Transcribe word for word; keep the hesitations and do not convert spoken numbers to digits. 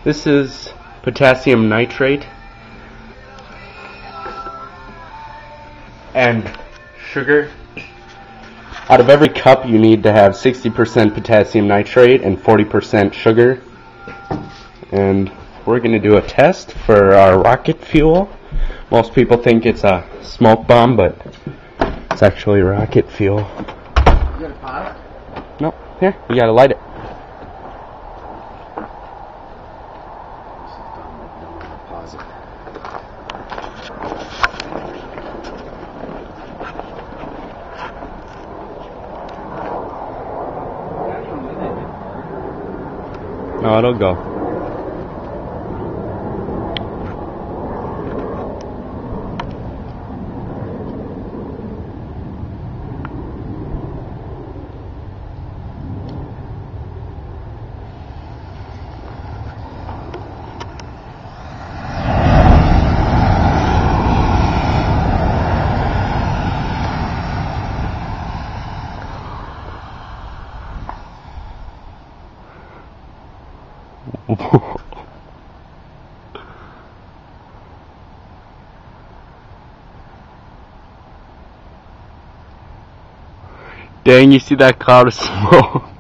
This is potassium nitrate and sugar. Out of every cup you need to have sixty percent potassium nitrate and forty percent sugar. And we're going to do a test for our rocket fuel. Most people think it's a smoke bomb, but it's actually rocket fuel. You got a pot? No, here, you gotta light it. Pause it. No, it'll go. Dang, you see that cloud of smoke?